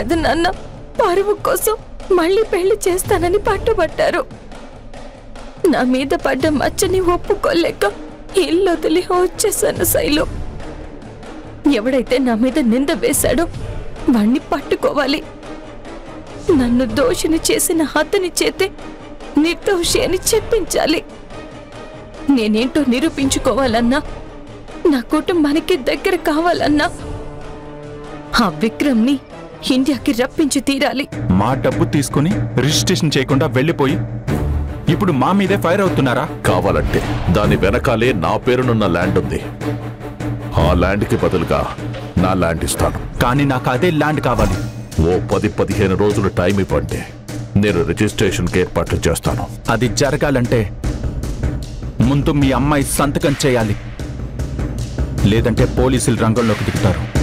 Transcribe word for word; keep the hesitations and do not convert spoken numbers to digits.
పెదనాన్న పరువు కోసం మళ్ళీ పెళ్లి చేస్తానని పట్టుబట్టారు. నా మీద పడ్డ మచ్చని ఒప్పుకోలేక ఇల్లు వదిలి వచ్చేసాను శైలు. ఎవడైతే నా మీద నింద వేశాడో వాణ్ణి పట్టుకోవాలి. నన్ను దోషిని చేసిన అతని చేతే నిర్దోషి అని చెప్పించాలి. నేనేంటో నిరూపించుకోవాలన్నా, నా కుటుంబానికి దగ్గర కావాలన్నా ఆ విక్రమ్ని ఇండియాకి రప్పించి తీరాలి. మా డబ్బు తీసుకుని రిజిస్ట్రేషన్ చేయకుండా వెళ్ళిపోయి ఇప్పుడు మా మీదే ఫైర్ అవుతున్నారా? కావాలంటే దాని వెనకాలే నా పేరునున్న ల్యాండ్ ఉంది. ఆ ల్యాండ్కి బదులుగా నా ల్యాండ్ ఇస్తాను. కానీ నాకు అదే ల్యాండ్ కావాలి. ఓ పది పదిహేను రోజులు టైం ఇవ్వండి, నేను రిజిస్ట్రేషన్కి ఏర్పాట్లు చేస్తాను. అది జరగాలంటే ముందు మీ అమ్మాయి సంతకం చేయాలి, లేదంటే పోలీసులు రంగంలోకి దిగుతారు.